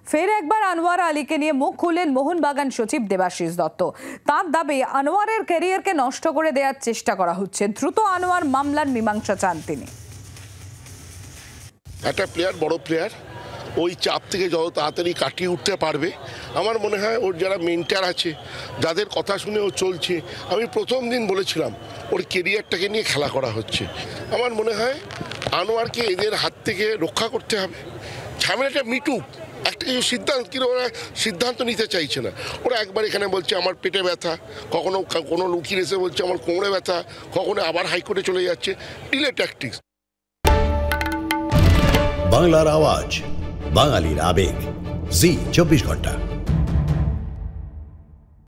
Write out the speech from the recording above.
ফের একবার আনোয়ার আলীকে নিয়ে মুখ খুললেন মোহনবাগান সচিব দেবাশিস দত্ত। তার দাবি আনোয়ারের ক্যারিয়ারকে নষ্ট করে দেওয়ার চেষ্টা করা হচ্ছে। দ্রুত আনোয়ার মামলার মীমাংসা চান তিনি। একটা প্লেয়ার, বড় প্লেয়ার, ওই চাপ থেকে যত তাড়াতাড়ি কাটিয়ে উঠতে পারবে, আমার মনে হয় ওর যারা মেন্টার আছে, যাদের কথা শুনে ও চলছে, আমি প্রথম দিন বলেছিলাম ওর কেরিয়ারটাকে নিয়ে খেলা করা হচ্ছে। আমার মনে হয় আনোয়ারকে এদের হাত থেকে রক্ষা করতে হবে। ঝামেলাটা মিটুক, একটা কিছু ওরা সিদ্ধান্ত নিতে চাইছে না। ওরা একবার এখানে বলছে আমার পেটে ব্যথা, কখনো কোনো উকিল এসে বলছে আমার কোমরে ব্যথা, কখনো আবার হাইকোর্টে চলে যাচ্ছে। Delay tactics. বাংলার আওয়াজ, বাঙালির আবেগ, জি 24 ঘন্টা।